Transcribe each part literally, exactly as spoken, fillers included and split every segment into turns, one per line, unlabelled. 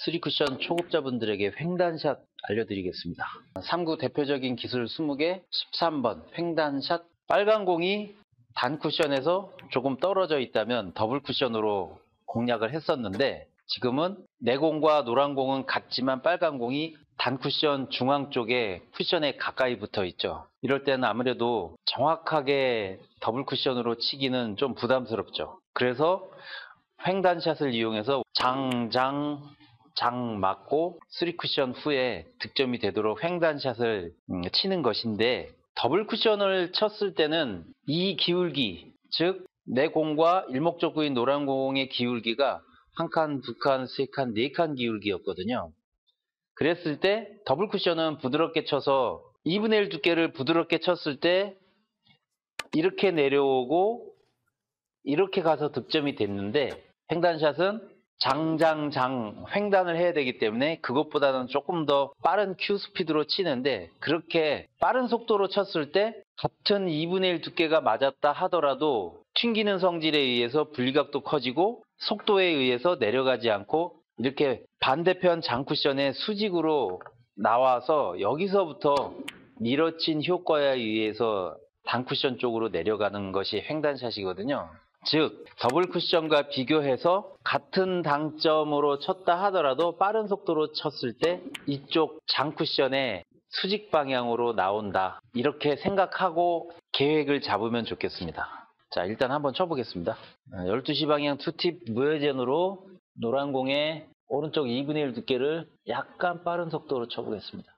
쓰리 쿠션 초급자분들에게 횡단샷 알려드리겠습니다. 삼 구 대표적인 기술 이십 개 십삼 번 횡단샷. 빨간 공이 단 쿠션에서 조금 떨어져 있다면 더블 쿠션으로 공략을 했었는데, 지금은 내 공과 노란 공은 같지만 빨간 공이 단 쿠션 중앙 쪽에 쿠션에 가까이 붙어 있죠. 이럴 때는 아무래도 정확하게 더블 쿠션으로 치기는 좀 부담스럽죠. 그래서 횡단샷을 이용해서 장장 장 맞고 쓰리 쿠션 후에 득점이 되도록 횡단샷을 치는 것인데, 더블 쿠션을 쳤을 때는 이 기울기, 즉 내 공과 일목적구인 노란 공의 기울기가 한 칸, 두 칸, 세 칸, 네 칸 기울기였거든요. 그랬을 때 더블 쿠션은 부드럽게 쳐서 이분의 일 두께를 부드럽게 쳤을 때 이렇게 내려오고 이렇게 가서 득점이 됐는데, 횡단샷은 장장장 횡단을 해야 되기 때문에 그것보다는 조금 더 빠른 큐 스피드로 치는데, 그렇게 빠른 속도로 쳤을 때 같은 이분의 일 두께가 맞았다 하더라도 튕기는 성질에 의해서 분리각도 커지고 속도에 의해서 내려가지 않고 이렇게 반대편 장쿠션에 수직으로 나와서 여기서부터 밀어친 효과에 의해서 단쿠션 쪽으로 내려가는 것이 횡단샷이거든요. 즉 더블 쿠션과 비교해서 같은 당점으로 쳤다 하더라도 빠른 속도로 쳤을 때 이쪽 장쿠션에 수직 방향으로 나온다, 이렇게 생각하고 계획을 잡으면 좋겠습니다. 자, 일단 한번 쳐보겠습니다. 열두 시 방향 투팁 무회전으로 노란 공의 오른쪽 이분의 일 두께를 약간 빠른 속도로 쳐보겠습니다.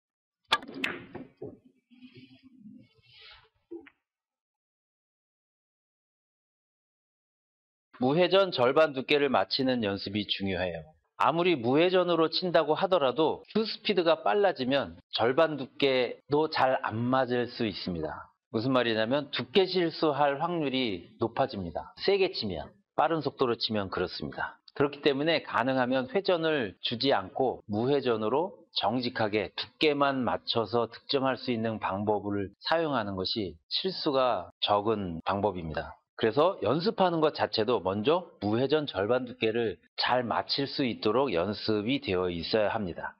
무회전 절반 두께를 맞히는 연습이 중요해요. 아무리 무회전으로 친다고 하더라도 큐 스피드가 빨라지면 절반 두께도 잘 안 맞을 수 있습니다. 무슨 말이냐면 두께 실수할 확률이 높아집니다. 세게 치면, 빠른 속도로 치면 그렇습니다. 그렇기 때문에 가능하면 회전을 주지 않고 무회전으로 정직하게 두께만 맞춰서 득점할 수 있는 방법을 사용하는 것이 실수가 적은 방법입니다. 그래서 연습하는 것 자체도 먼저 무회전 절반 두께를 잘 맞출 수 있도록 연습이 되어 있어야 합니다.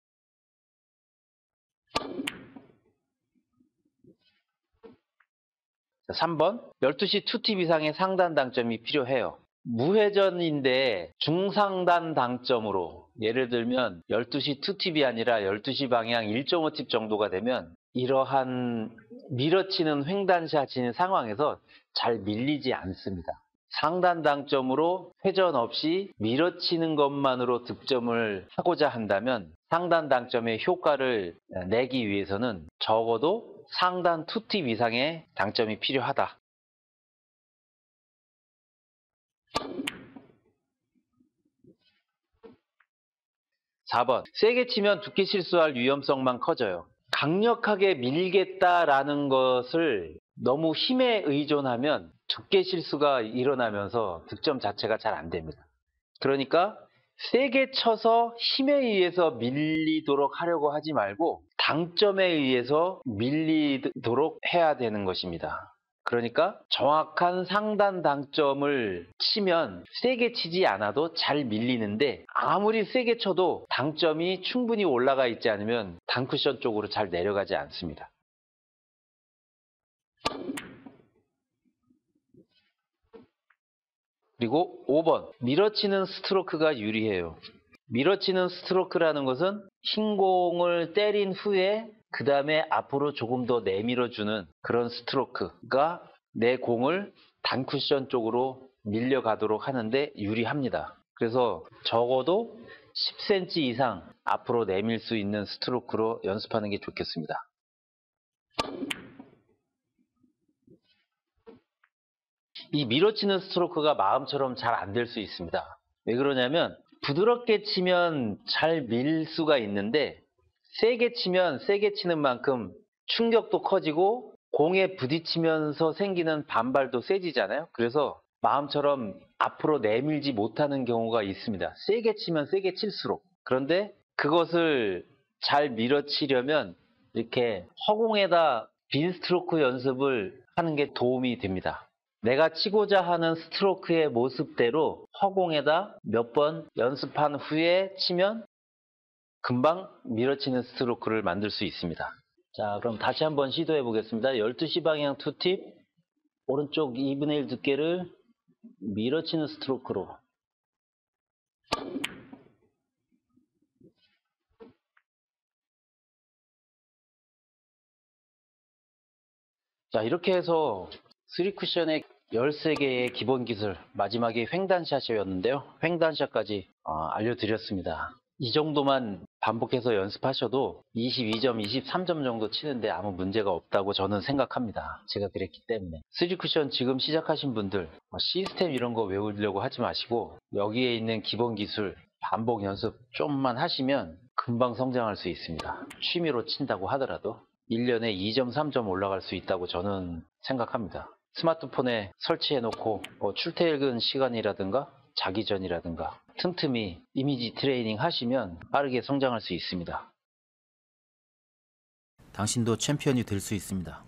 삼 번 열두 시 투팁 이상의 상단 당점이 필요해요. 무회전인데 중상단 당점으로, 예를 들면 열두 시 투팁이 아니라 열두 시 방향 일 점 오 팁 정도가 되면 이러한 밀어치는 횡단샷인 상황에서 잘 밀리지 않습니다. 상단 당점으로 회전 없이 밀어치는 것만으로 득점을 하고자 한다면 상단 당점의 효과를 내기 위해서는 적어도 상단 투 팁 이상의 당점이 필요하다. 사 번 세게 치면 두께 실수할 위험성만 커져요. 강력하게 밀겠다라는 것을 너무 힘에 의존하면 두께 실수가 일어나면서 득점 자체가 잘 안 됩니다. 그러니까 세게 쳐서 힘에 의해서 밀리도록 하려고 하지 말고 당점에 의해서 밀리도록 해야 되는 것입니다. 그러니까 정확한 상단 당점을 치면 세게 치지 않아도 잘 밀리는데, 아무리 세게 쳐도 당점이 충분히 올라가 있지 않으면 단쿠션 쪽으로 잘 내려가지 않습니다. 그리고 오 번 밀어치는 스트로크가 유리해요. 밀어치는 스트로크라는 것은 흰 공을 때린 후에 그 다음에 앞으로 조금 더 내밀어주는 그런 스트로크가 내 공을 단쿠션 쪽으로 밀려가도록 하는데 유리합니다. 그래서 적어도 십 센티미터 이상 앞으로 내밀 수 있는 스트로크로 연습하는 게 좋겠습니다. 이 밀어치는 스트로크가 마음처럼 잘 안 될 수 있습니다. 왜 그러냐면 부드럽게 치면 잘 밀 수가 있는데 세게 치면 세게 치는 만큼 충격도 커지고 공에 부딪히면서 생기는 반발도 세지잖아요. 그래서 마음처럼 앞으로 내밀지 못하는 경우가 있습니다. 세게 치면 세게 칠수록. 그런데 그것을 잘 밀어치려면 이렇게 허공에다 빈 스트로크 연습을 하는 게 도움이 됩니다. 내가 치고자 하는 스트로크의 모습대로 허공에다 몇 번 연습한 후에 치면 금방 밀어치는 스트로크를 만들 수 있습니다. 자, 그럼 다시 한번 시도해 보겠습니다. 열두 시 방향 투팁, 오른쪽 이분의 일 두께를 밀어치는 스트로크로. 자, 이렇게 해서 쓰리 쿠션의 열세 개의 기본 기술, 마지막에 횡단샷이었는데요. 횡단샷까지 어, 알려드렸습니다. 이 정도만 반복해서 연습하셔도 이십이 점, 이십삼 점 정도 치는데 아무 문제가 없다고 저는 생각합니다. 제가 그랬기 때문에. 쓰리 쿠션 지금 시작하신 분들 시스템 이런 거 외우려고 하지 마시고 여기에 있는 기본 기술 반복 연습 좀만 하시면 금방 성장할 수 있습니다. 취미로 친다고 하더라도 일 년에 이 점, 삼 점 올라갈 수 있다고 저는 생각합니다. 스마트폰에 설치해 놓고 뭐 출퇴근 시간이라든가 자기 전이라든가 틈틈이 이미지 트레이닝 하시면 빠르게 성장할 수 있습니다.
당신도 챔피언이 될 수 있습니다.